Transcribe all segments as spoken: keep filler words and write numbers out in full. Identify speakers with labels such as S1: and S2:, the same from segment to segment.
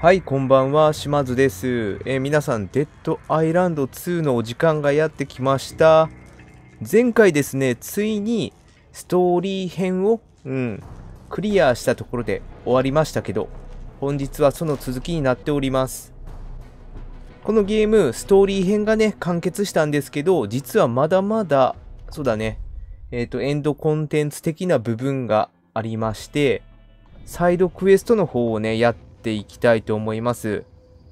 S1: はい、こんばんは、島津です。えー皆さん、デッドアイランドツーのお時間がやってきました。前回ですね、ついにストーリー編を、うん、クリアしたところで終わりましたけど、本日はその続きになっております。このゲーム、ストーリー編がね、完結したんですけど、実はまだまだ、そうだね、えっと、エンドコンテンツ的な部分がありまして、サイドクエストの方をね、やっていきたいと思います。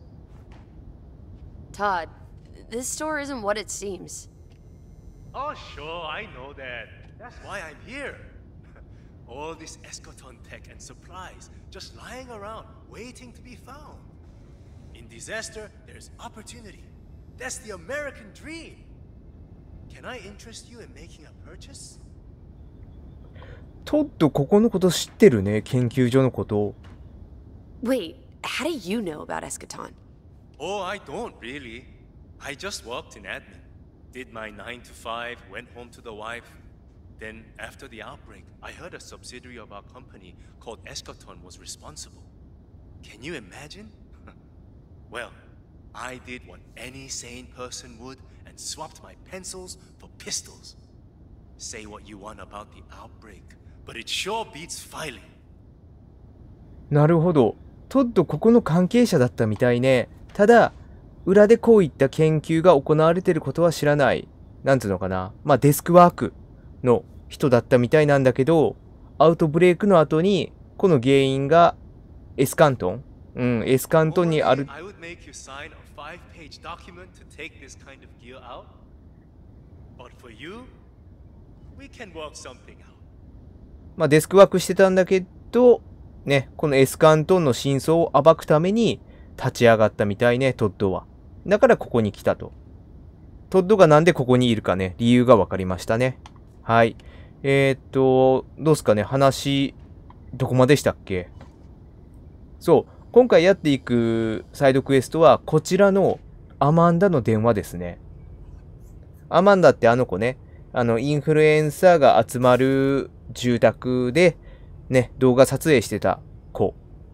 S2: Todd, this store isn't what it seems.
S3: Oh, sure, I know that. That's why I'm here. All this Eschaton tech and supplies just lying around, waiting to be found. In disaster, there's opportunity. That's the American dream. Can I interest you in making a purchase?
S1: トッド、ここのこと知ってるね、研究所のこと。
S2: Wait, how do you know about Eschaton?
S3: Oh, I don't really. I just worked in admin. Did my nine to five, went home to the wife. Then, after the outbreak, I heard a subsidiary of our company called Eschaton was responsible. Can you imagine? Well, I did what any sane person would and swapped my pencils for pistols. Say what you want about the outbreak, but it sure beats filing.
S1: なるほど。トッド、ここの関係者だったみたいね。ただ、裏でこういった研究が行われていることは知らない。なんつうのかな。まあ、デスクワークの人だったみたいなんだけど、アウトブレイクの後に、この原因がエスカントンうん、エスカントンにある。
S3: I would make you sign a five-page document to take this kind of gear out. But for you, we can work something out.
S1: まあ、デスクワークしてたんだけど、ね、このエスカントンの真相を暴くために立ち上がったみたいね、トッドは。だからここに来たと。トッドがなんでここにいるかね、理由が分かりましたね。はい。えー、っと、どうすかね、話、どこまでしたっけ？そう、今回やっていくサイドクエストは、こちらのアマンダの電話ですね。アマンダってあの子ね、あの、インフルエンサーが集まる住宅で、ね、動画撮影してた子。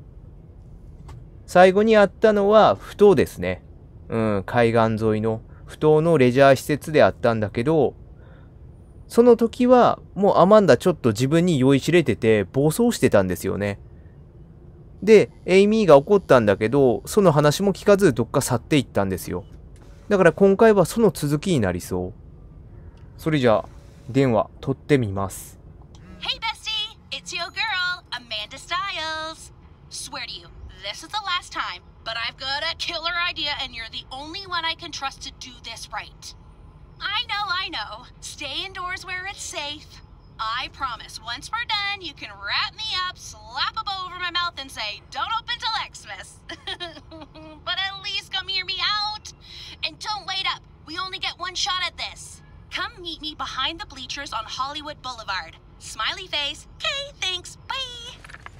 S1: 最後に会ったのは、ふ頭ですね。うん、海岸沿いの、ふ頭のレジャー施設であったんだけど、その時は、もうアマンダちょっと自分に酔いしれてて、暴走してたんですよね。で、エイミーが怒ったんだけど、その話も聞かずどっか去っていったんですよ。だから今回はその続きになりそう。それじゃあ、電話取ってみます。
S4: Hey, bestie! It's your girl, Amanda Styles. Swear to you, this is the last time, but I've got a killer idea and you're the only one I can trust to do this right. I know, I know. Stay indoors where it's safe. I promise, once we're done, you can wrap me up, slap a bow over my mouth, and say, don't open till Xmas. But at least come hear me out. And don't wait up. We only get one shot at this. Come meet me behind the bleachers on Hollywood Boulevard. Smiley face. Okay, thanks. Bye.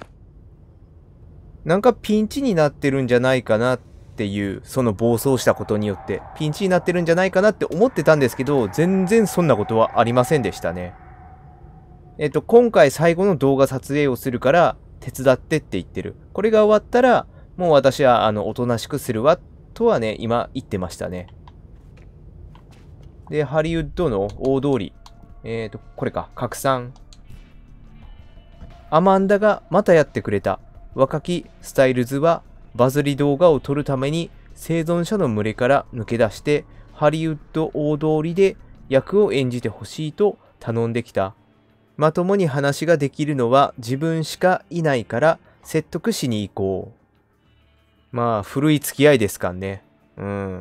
S1: なんかピンチになってるんじゃないかなっていう、その暴走したことによって、ピンチになってるんじゃないかなって思ってたんですけど、全然そんなことはありませんでしたね。えっと、今回最後の動画撮影をするから、手伝ってって言ってる。これが終わったら、もう私は、あの、おとなしくするわ、とはね、今言ってましたね。で、ハリウッドの大通り。えっと、これか、拡散。アマンダがまたやってくれた。若きスタイルズは、バズり動画を撮るために、生存者の群れから抜け出して、ハリウッド大通りで役を演じてほしいと頼んできた。まともに話ができるのは自分しかいないから説得しに行こう。まあ、古い付き合いですかね。うん。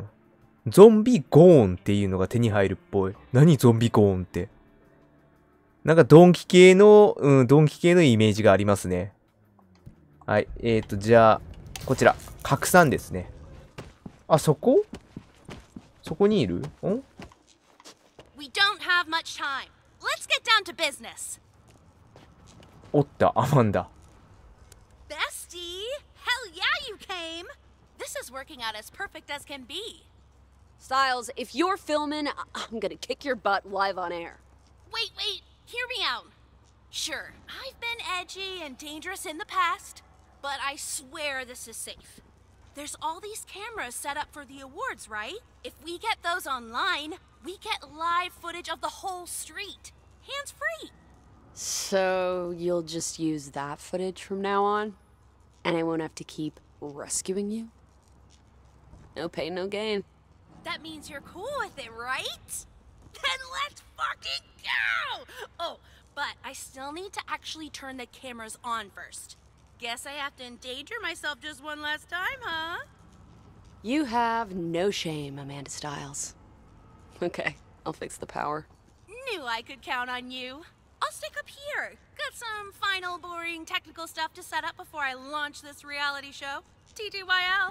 S1: ゾンビゴーンっていうのが手に入るっぽい。何ゾンビゴーンって。なんかドンキ系の、うん、ドンキ系のイメージがありますね。はい。えーと、じゃあ、こちら。拡散ですね。あ、そこ？そこにいる？ん？
S4: We don't have much time. Let's get down to business.
S1: おった、アマンダ。
S4: Bestie? Hell yeah, you came. This is working out as perfect as can be.
S2: Styles, if you're filming, I- I'm gonna kick your butt live on air.
S4: Wait, wait, hear me out. Sure, I've been edgy and dangerous in the past, but I swear this is safe. There's all these cameras set up for the awards, right? If we get those online, we get live footage of the whole street. Hands free.
S2: So you'll just use that footage from now on? And I won't have to keep rescuing you? No pain, no gain.
S4: That means you're cool with it, right? Then let's fucking go! Oh, but I still need to actually turn the cameras on first. Guess I have to endanger myself just one last time, huh?
S2: You have no shame, Amanda Styles. Okay, I'll fix the power.
S4: Knew I could count on you. I'll stick up here. Got some final boring technical stuff to set up before I launch this reality show. T T Y L。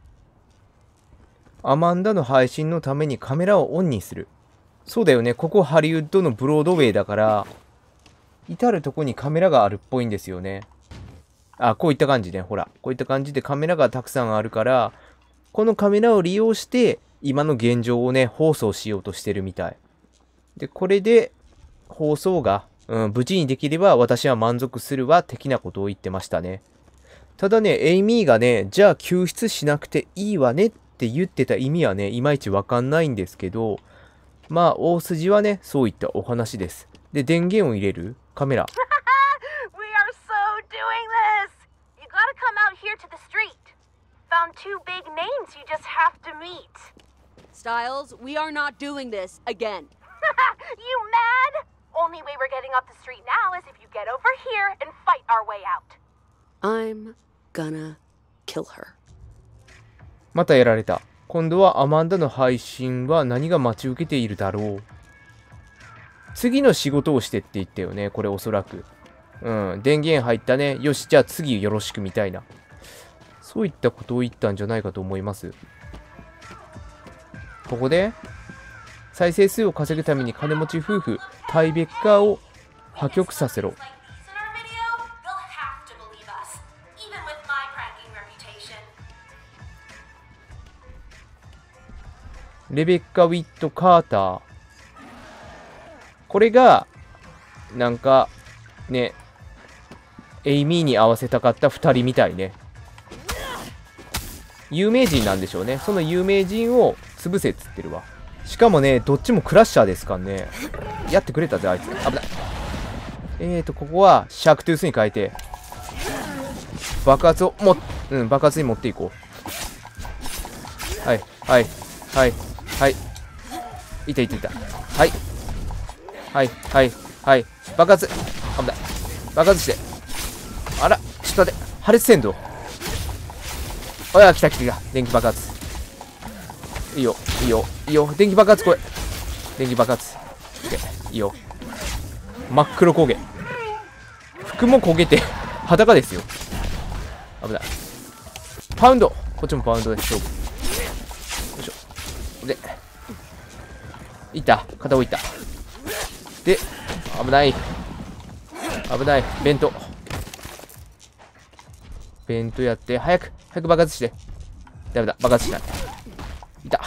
S1: アマンダの配信のためにカメラをオンにする。そうだよね。ここハリウッドのブロードウェイだから、至るとこにカメラがあるっぽいんですよね。あ、こういった感じね。ほら。こういった感じでカメラがたくさんあるから、このカメラを利用して、今の現状をね、放送しようとしてるみたい。で、これで、放送が、うん、無事にできれば私は満足するわ、的なことを言ってましたね。ただね、エイミーがね、じゃあ救出しなくていいわねって言ってた意味はね、いまいちわかんないんですけど、まあ、大筋はね、そういったお話です。で、電源を入れるカメラ。
S5: We are so doing this! You gotta come out here to the street. Found two big names you just have to meet.
S2: Styles, we are not doing this again.
S5: You mad? Only way we're getting up the street now is if you get over here and fight our way out.
S2: I'm gonna kill her.
S1: またやられた。今度はアマンダの配信は何が待ち受けているだろう。次の仕事をしてって言ったよね、これおそらく。うん、電源入ったね。よし、じゃあ次よろしくみたいな。そういったことを言ったんじゃないかと思います。ここで、再生数を稼ぐために金持ち夫婦、タイベッカーを破局させろ。レベッカ・ウィット・カーター。これが、なんか、ね、エイミーに合わせたかった二人みたいね。有名人なんでしょうね。その有名人を潰せっつってるわ。しかもね、どっちもクラッシャーですからね。やってくれたぜ、あいつ。危ない。えーと、ここは、シャークトゥースに変えて、爆発をも、うん、爆発に持っていこう。はい、はい、はい。はい。いたいたいた。はい。はい、はい、はい。爆発。危ない。爆発して。あら、ちょっと待って。破裂戦闘。おや、来た来た来た。電気爆発。いいよ、いいよ、いいよ。電気爆発来い。電気爆発。オッケー。いいよ。真っ黒焦げ。服も焦げて、裸ですよ。危ない。パウンド。こっちもパウンドで勝負。よいしょ。で、いった。片方いった。で、危ない。危ない。ベント。ベントやって、早く、早く爆発して。ダメだ、爆発しない。いた。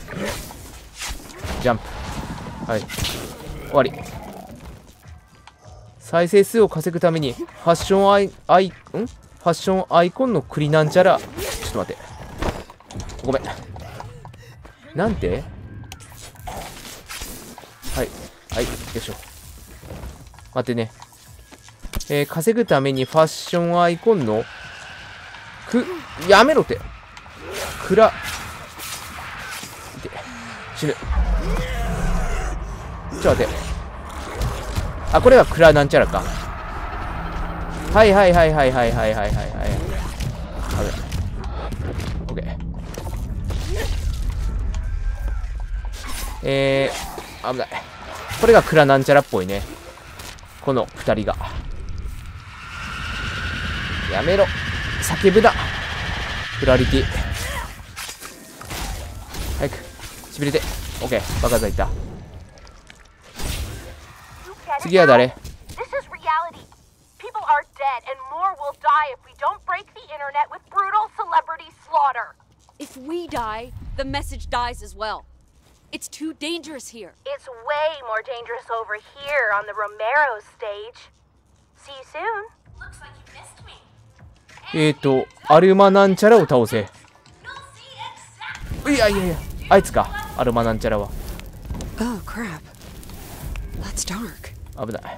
S1: ジャンプ。はい。終わり。再生数を稼ぐために、ファッションアイ、アイ、んファッションアイコンの栗なんちゃら。ちょっと待って。ごめん。なんてはい。はい。よいしょ。待ってね。えー、稼ぐためにファッションアイコンの、く、やめろって。くら、いて。死ぬ。ちょっと待って。あ、これはクラなんちゃらか。はいはいはいはいはいはいはいはいはい。危ない。オッケー。えー、危ない。これがクラなんちゃらっぽいね。この二人が。やめろ。叫ぶな。クラリティ。早く。しびれて。オッケー。バカザいった。次は誰？
S5: This is reality. People are dead and more will die if we don't break the internet with brutal celebrity slaughter.
S2: If we die, the message dies as well. It's too dangerous here.
S5: It's way more dangerous over here on the Romero stage. See you soon. Looks like you missed me.
S1: えーと、アルマなんちゃらを倒せ。 いやいやいや、あいつか、アルマなんちゃらは。
S2: Oh, crap. That's dark.
S1: 危ない。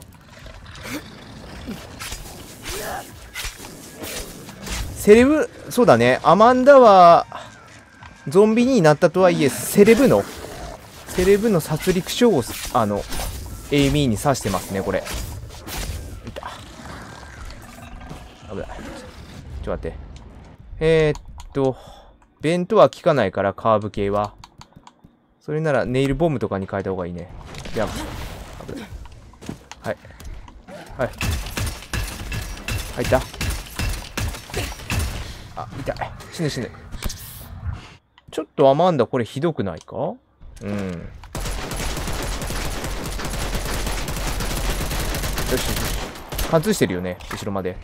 S1: セレブ、そうだね、アマンダはゾンビになったとはいえ、セレブのセレブの殺戮傷をあのエイミーに刺してますね、これ。いた。危ない。ちょっと待って。えー、っとベントは効かないから、カーブ系は。それならネイルボムとかに変えた方がいいね。じゃあ危ない。はいはい入った。あ、痛い。死ぬ死ぬ。ちょっとアマンダこれひどくないか？うん。よしよしよし。貫通してるよね、後ろまで。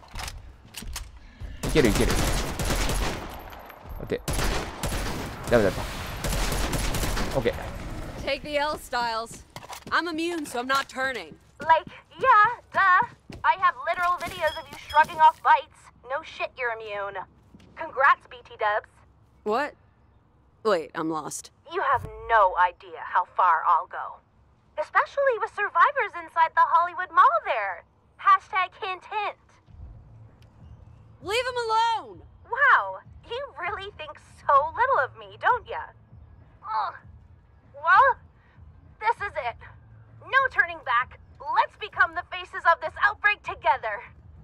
S1: いけるいける。待って。ダメだった。オッケー。
S2: Take the L, Styles. I'm immune, so I'm not turning.
S5: Like, yeah, duh. I have literal videos of you shrugging off bites. No shit, you're immune. Congrats, B T Dubs.
S2: What? Wait, I'm lost.
S5: You have no idea how far I'll go. Especially with survivors inside the Hollywood Mall there. Hashtag hint hint.
S2: Leave him alone!
S5: Wow, you really think so little of me, don't ya? Ugh. Well, this is it. No turning back. Let's become the faces of this outbreak together.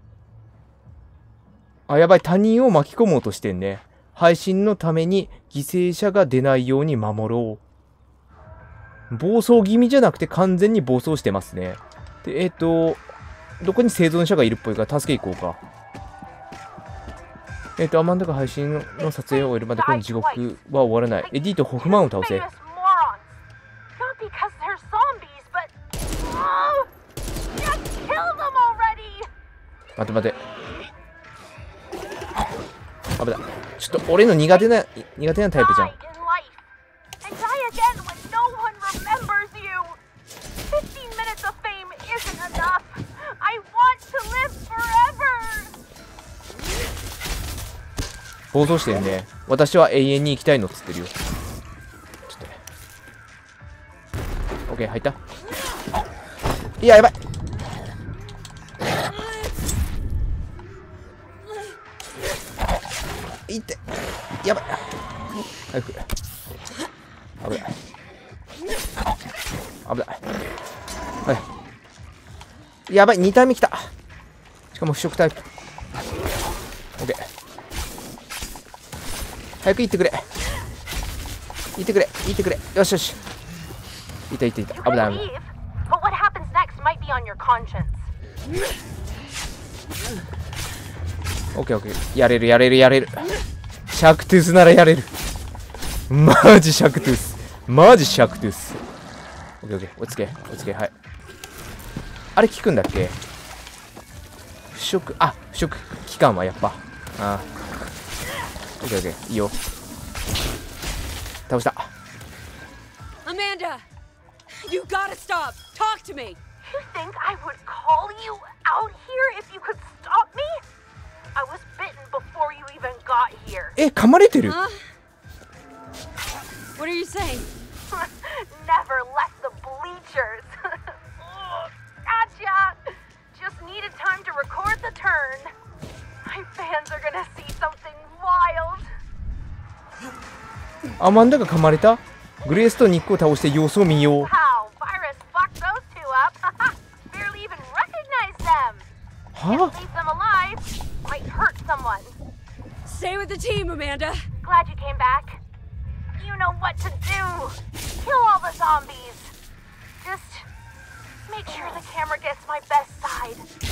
S1: あ、やばい。他人を巻き込もうとしてんね。配信のために犠牲者が出ないように守ろう。暴走気味じゃなくて完全に暴走してますね。で、えっと、どこに生存者がいるっぽいから助け行こうか。えっと、アマンダが配信の撮影を終えるまでこの地獄は終わらない。エディとホフマンを倒せ。待て待て。危ない。ちょっと俺の苦手な苦手なタイプじゃん。暴走してるね。私は永遠に生きたいのっつってるよ。ちょっと。オッケー、入った。いや、やばい。いって。やばい。早く。危ない。危ない。はい。やばい、に体目来た。しかも腐食タイプ。オッケー。早く行ってくれ。行ってくれ。行ってくれ。よしよし。いたいたいた。危ない危ない。オッケーオッケー。やれるやれるやれる。シャクトゥースならやれる。マジシャクトゥース。マジシャクトゥース。オッケーオッケー。落ち着け。落ち着け。はい。あれ効くんだっけ？腐食。あ、腐食。期間はやっぱ。ああ。オッケーオッケー。いいよ。倒した。
S2: Amanda! You gotta stop! Talk to me!
S5: You think I would call you out here if you could stop me? I was bitten before you even got here.
S1: え、噛まれてる？
S2: Huh? What are you saying?
S5: Never left the bleachers. Gotcha. Just needed time to record the turn. My fans are gonna see something wild.
S1: アマンダが噛まれた？グレースとニックを倒して様子を見よう。
S5: How? Virus fucked those two up. Barely even recognized them. Can't leave them alive. Might hurt someone.
S2: Stay with the team, Amanda.
S5: Glad you came back. You know what to do. Kill all the zombies. Just make sure the camera gets my best side.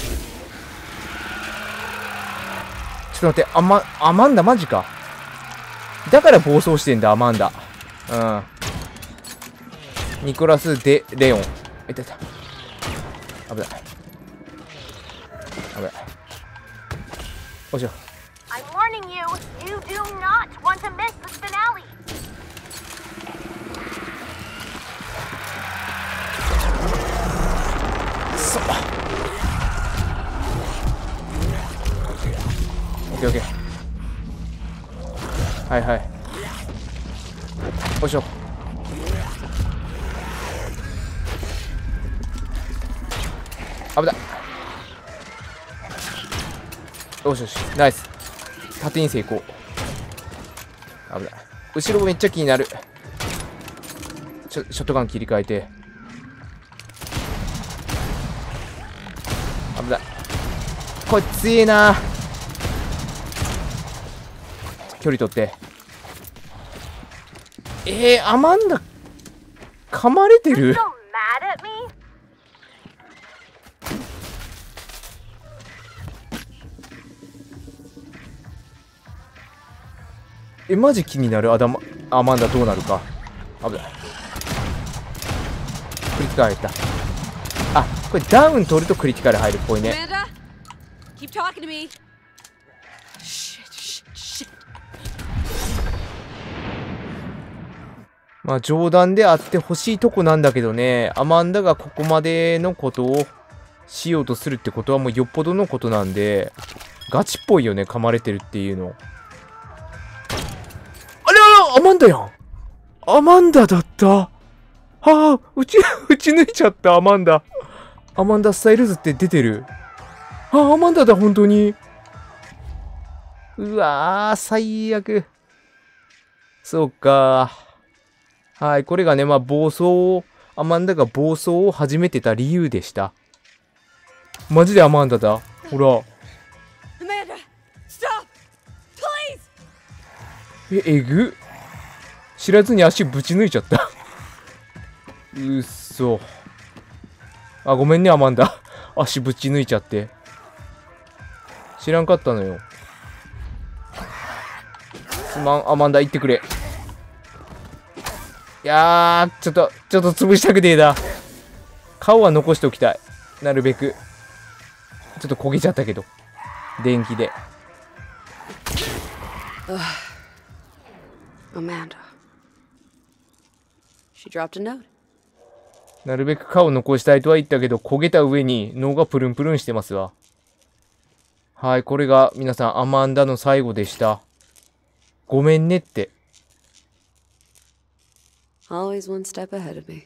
S1: ちょっと待って、アマ、アマンダマジか。だから暴走してんだ、アマンダ。うん。ニコラス・デ・レオン。いたいた。危ない。危ない。おしょ。
S5: I'm warning you, you do not want to miss the finale.
S1: そう。オッケーオッケー。はいはい。 よいしょ。危ない。よしよし、ナイス。縦に成功。危ない。後ろめっちゃ気になる。ちょショットガン切り替えて。危ない。こいつ強えな。距離取って。えー、アマンダ噛まれて
S5: You're
S1: る。
S5: so mad at me?
S1: え、マジ気になる。アダマアマンダどうなるか。危ない。クリティカル入った。あ、これダウン取るとクリティカル入るっぽいね。
S2: Amanda, keep talking to me. Shit, shit, shit.
S1: まあ冗談であってほしいとこなんだけどね、アマンダがここまでのことをしようとするってことはもうよっぽどのことなんで、ガチっぽいよね、噛まれてるっていうの。あれあれ、アマンダやん。アマンダだった。はあ、うち、打ち抜いちゃった、アマンダ。アマンダスタイルズって出てる。ああ、アマンダだ、本当に。うわー、最悪。そうか。はい、これがね、まあ、暴走を、アマンダが暴走を始めてた理由でした。マジでアマンダだ。ほら。
S2: Amanda, stop, please.
S1: え、えぐ。知らずに足ぶち抜いちゃった。うっそ。あ、ごめんね、アマンダ。足ぶち抜いちゃって。知らんかったのよ。すまん、アマンダ行ってくれ。いやー、ちょっと、ちょっと潰したくねえな。顔は残しておきたい。なるべく。ちょっと焦げちゃったけど。電気で。
S2: Amanda. She dropped a note.
S1: なるべく顔残したいとは言ったけど、焦げた上に脳がプルンプルンしてますわ。はい、これが皆さん、アマンダの最後でした。ごめんねって。
S2: Always one step ahead of me.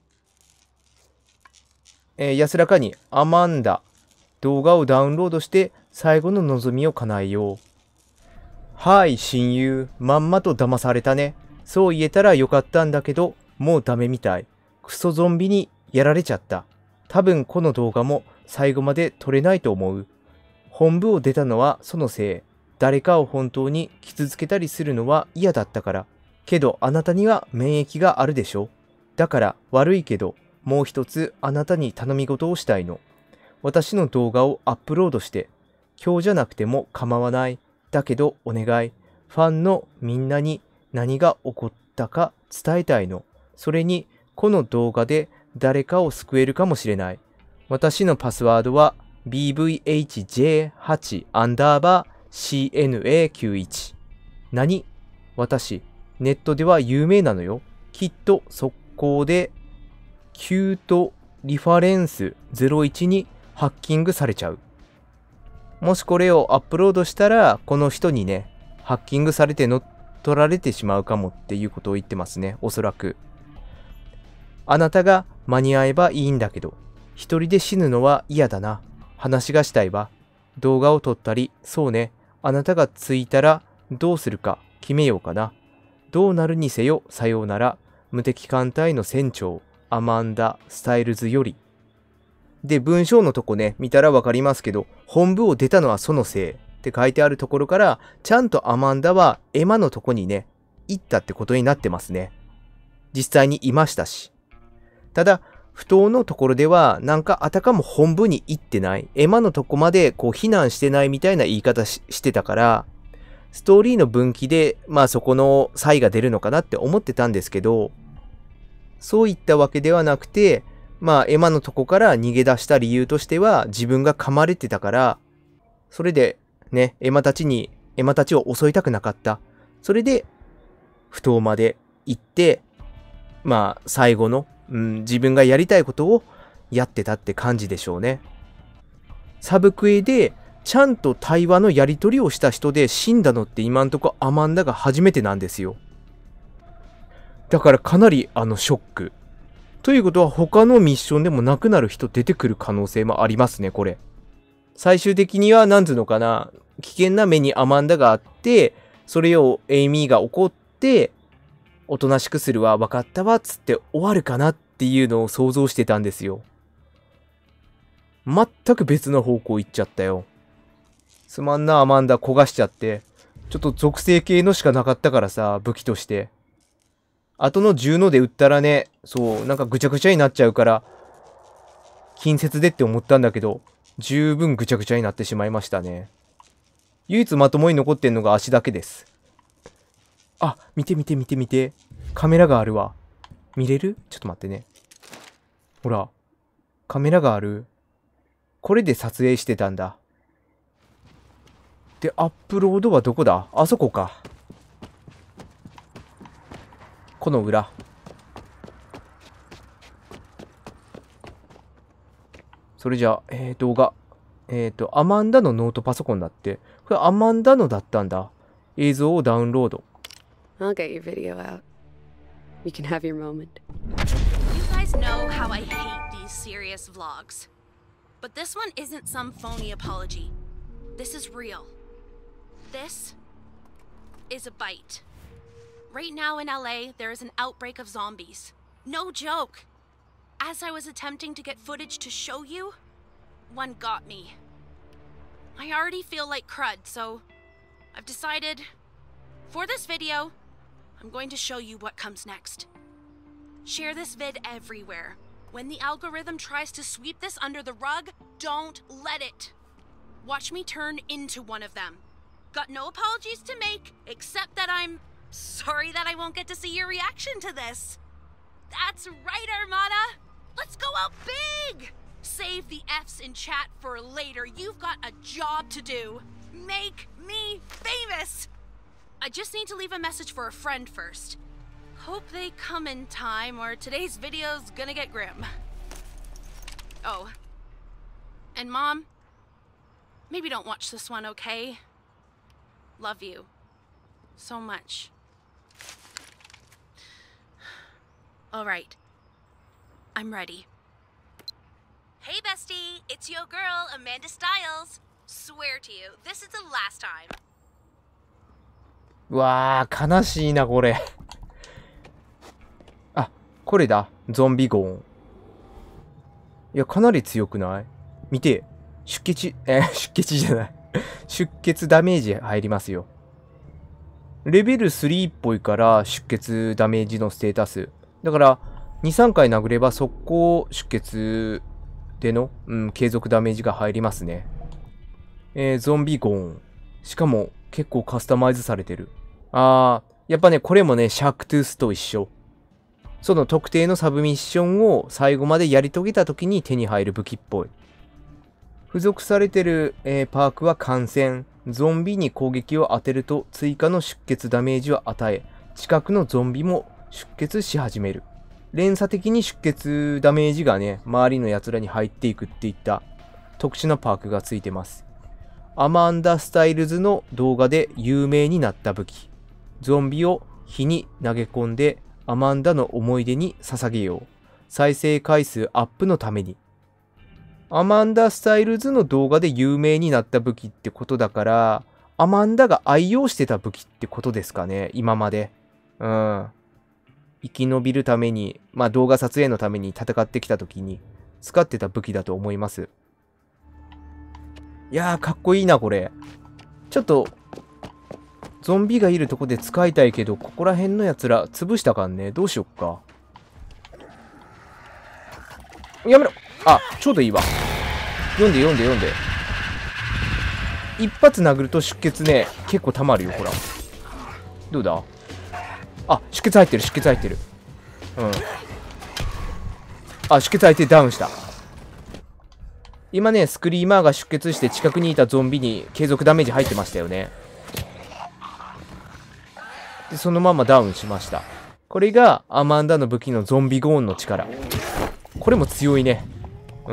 S1: えー、安らかにアマンダ、動画をダウンロードして最後の望みを叶えよう。はい、親友、まんまと騙されたね。そう言えたらよかったんだけど、もうダメみたい。クソゾンビにやられちゃった。多分この動画も最後まで撮れないと思う。本部を出たのはそのせい。誰かを本当に傷つけたりするのは嫌だったから。けどあなたには免疫があるでしょ。だから悪いけど、もう一つあなたに頼み事をしたいの。私の動画をアップロードして、今日じゃなくても構わない。だけどお願い。ファンのみんなに何が起こったか伝えたいの。それに、この動画で誰かを救えるかもしれない。私のパスワードは ビーブイエイチジェーはち アンダーバー シーエヌエーきゅうじゅういち。何？私、ネットでは有名なのよ。きっと速攻でキュートリファレンスゼロいちにハッキングされちゃう。もしこれをアップロードしたら、この人にね、ハッキングされて乗っ取られてしまうかもっていうことを言ってますね、おそらく。あなたが間に合えばいいんだけど、一人で死ぬのは嫌だな。話がしたいわ。動画を撮ったり、そうね、あなたが着いたらどうするか決めようかな。どうなるにせよ、さようなら。無敵艦隊の船長、アマンダ・スタイルズより。で、文章のとこね、見たらわかりますけど、本部を出たのはそのせいって書いてあるところから、ちゃんとアマンダはエマのとこにね、行ったってことになってますね。実際にいましたし。ただ、不当のところでは、なんかあたかも本部に行ってない、エマのとこまでこう避難してないみたいな言い方 し, してたから、ストーリーの分岐で、まあそこの差異が出るのかなって思ってたんですけど、そういったわけではなくて、まあエマのとこから逃げ出した理由としては、自分が噛まれてたから、それでね、エマたちに、エマたちを襲いたくなかった。それで、不当まで行って、まあ最後の、うん、自分がやりたいことをやってたって感じでしょうね。サブクエでちゃんと対話のやり取りをした人で死んだのって今んとこアマンダが初めてなんですよ。 だからかなりあのショック。ということは他のミッションでも亡くなる人出てくる可能性もありますね、これ。最終的には何つうのかな、危険な目にアマンダがあって、それをエイミーが怒って、おとなしくするわ、分かったわ、つって終わるかなっていうのを想像してたんですよ。全く別の方向行っちゃったよ。すまんな、アマンダ焦がしちゃって。ちょっと属性系のしかなかったからさ、武器として。後の銃ので撃ったらね、そう、なんかぐちゃぐちゃになっちゃうから、近接でって思ったんだけど、十分ぐちゃぐちゃになってしまいましたね。唯一まともに残ってんのが足だけです。あ、見て見て見て見て。カメラがあるわ。見れる？ちょっと待ってね。ほら。カメラがある。これで撮影してたんだ。で、アップロードはどこだ？あそこか。この裏。それじゃあ、えー、動画。えっと、アマンダのノートパソコンだって。これアマンダのだったんだ。映像をダウンロード。
S2: I'll get your video out. You can have your moment.
S4: You guys know how I hate these serious vlogs. But this one isn't some phony apology. This is real. This is a bite. Right now in L A, there is an outbreak of zombies. No joke. As I was attempting to get footage to show you, one got me. I already feel like crud, so I've decided, for this video, I'm going to show you what comes next. Share this vid everywhere. When the algorithm tries to sweep this under the rug, don't let it. Watch me turn into one of them. Got no apologies to make, except that I'm sorry that I won't get to see your reaction to this. That's right, Armada. Let's go out big. Save the F's in chat for later. You've got a job to do. Make me famous. I just need to leave a message for a friend first. Hope they come in time or today's video's gonna get grim. Oh. And Mom, maybe don't watch this one, okay? Love you. So much. Alright. I'm ready. Hey bestie, it's your girl, Amanda Styles. Swear to you, this is the last time.
S1: うわー、悲しいな、これ。あ、これだ。ゾンビゴーン。いや、かなり強くない？見て。出血、えー、出血じゃない。出血ダメージ入りますよ。レベルスリーっぽいから出血ダメージのステータス。だから、に、さんかい殴れば速攻出血での、うん、継続ダメージが入りますね。えー、ゾンビゴーン。しかも結構カスタマイズされてる。あー、やっぱね、これもね、シャークトゥースと一緒。その特定のサブミッションを最後までやり遂げた時に手に入る武器っぽい。付属されてる、えー、パークは感染。ゾンビに攻撃を当てると追加の出血ダメージを与え、近くのゾンビも出血し始める。連鎖的に出血ダメージがね、周りの奴らに入っていくっていった特殊なパークがついてます。アマンダ・スタイルズの動画で有名になった武器。ゾンビを火に投げ込んでアマンダの思い出に捧げよう。再生回数アップのために。アマンダ・スタイルズの動画で有名になった武器ってことだから、アマンダが愛用してた武器ってことですかね、今まで。うん。生き延びるために、まあ動画撮影のために戦ってきた時に使ってた武器だと思います。いやー、かっこいいな、これ。ちょっと、ゾンビがいるとこで使いたいけど、ここら辺のやつら潰したかんね。どうしよっか。やめろ。あ、ちょうどいいわ。読んで読んで読んで。一発殴ると出血ね、結構溜まるよ、ほら。どうだ？あ、出血入ってる、出血入ってる。うん。あ、出血入ってダウンした。今ね、スクリーマーが出血して近くにいたゾンビに継続ダメージ入ってましたよね。で、そのままダウンしました。これがアマンダの武器のゾンビゴーンの力。これも強いね。うん。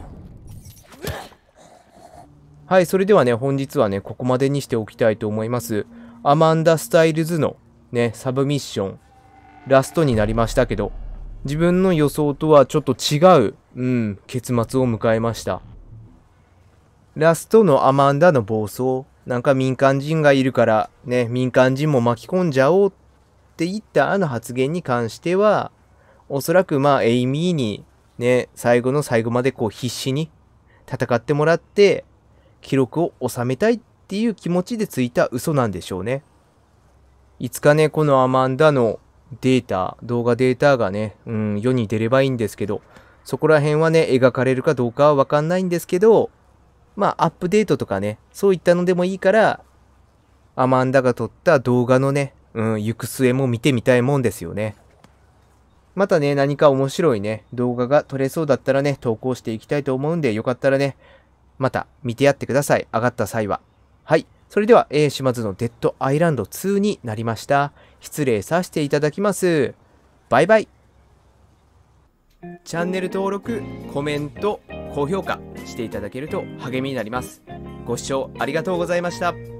S1: はい、それではね、本日はね、ここまでにしておきたいと思います。アマンダ・スタイルズのね、サブミッション。 ラストになりましたけど、自分の予想とはちょっと違う、うん、結末を迎えました。ラストのアマンダの暴走、なんか民間人がいるからね、民間人も巻き込んじゃおうって言ったあの発言に関しては、おそらくまあエイミーにね、最後の最後までこう必死に戦ってもらって、記録を収めたいっていう気持ちでついた嘘なんでしょうね。いつかね、このアマンダのデータ、動画データがね、うん、世に出ればいいんですけど、そこら辺はね、描かれるかどうかはわかんないんですけど、まあ、アップデートとかね、そういったのでもいいから、アマンダが撮った動画のね、うん、行く末も見てみたいもんですよね。またね、何か面白いね、動画が撮れそうだったらね、投稿していきたいと思うんで、よかったらね、また見てやってください。上がった際は。はい。それでは、えー、島津のデッドアイランドツーになりました。失礼させていただきます。バイバイ。チャンネル登録、コメント、高評価していただけると励みになります。ご視聴ありがとうございました。